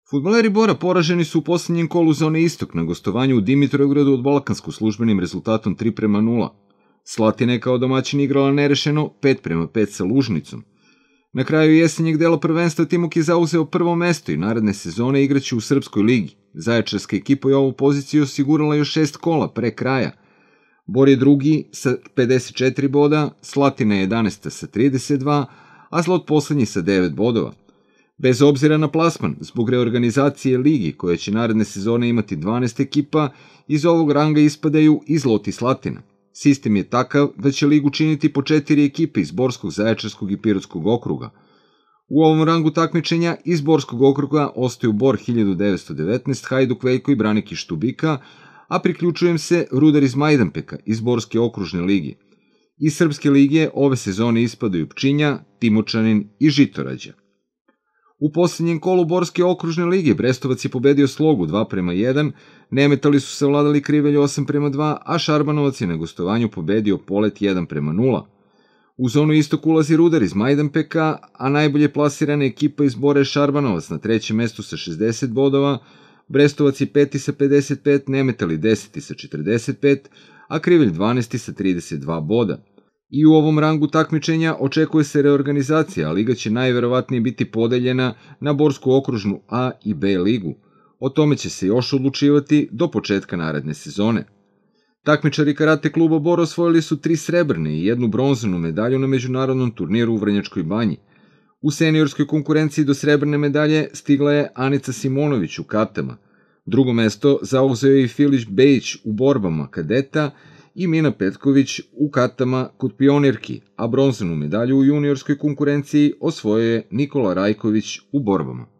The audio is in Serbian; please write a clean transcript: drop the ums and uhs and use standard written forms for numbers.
Fudbaleri Bora poraženi su u posljednjem kolu zone Istok na gostovanju u Dimitrovgradu od Balkansku službenim rezultatom 3:0. Slatina je kao domaćin igrala nerešeno 5:5 sa Lužnicom. Na kraju jesenjeg dela prvenstva Timok je zauzeo prvo mesto i naredne sezone igraće u Srpskoj ligi. Zaječarska ekipa je ovu poziciju osigurala još 6 kola pre kraja. Bor je drugi sa 54 boda, Slatina je 11. sa 32, a Zlot poslednji sa 9 bodova. Bez obzira na plasman, zbog reorganizacije ligi koja će naredne sezone imati 12 ekipa, iz ovog ranga ispadaju i Zlot i Slatina. Sistem je takav da će ligu činiti po 4 ekipe iz Borskog, Zaječarskog i Pirotskog okruga. U ovom rangu takmičenja iz Borskog okruga ostaju Bor 1919, Hajduk Veljko i Branik iz Štubika, a priključujem se Rudar iz Majdanpeka iz Borske okružne lige. Iz Srpske lige ove sezone ispadaju Pčinja, Timočanin i Žitorađa. U posljednjem kolu Borske okružne lige Brestovac je pobedio Slogu 2:1, Nemetali su savladali Krivelj 8:2, a Šarbanovac je na gostovanju pobedio Polet 1:0. U zonu Istok ulazi Rudar iz Majdanpeka, a najbolje plasirana ekipa iz Bora je Šarbanovac na trećem mestu sa 60 bodova, Brestovac je 5. sa 55, Nemetali 10. sa 45, a Krivelj 12. sa 32 boda. I u ovom rangu takmičenja očekuje se reorganizacija, a liga će najverovatnije biti podeljena na Borsku okružnu A i B ligu. O tome će se još odlučivati do početka naredne sezone. Takmičari karate kluba Bor osvojili su 3 srebrne i 1 bronzanu medalju na međunarodnom turniru u Vrnjačkoj banji. U seniorskoj konkurenciji do srebrne medalje stigla je Anica Simonović u katama. Drugo mesto zauzeo je i Filić Bejić u borbama kadeta i Mina Petković u katama kod pionirki, a bronzanu medalju u juniorskoj konkurenciji osvojio je Nikola Rajković u borbama.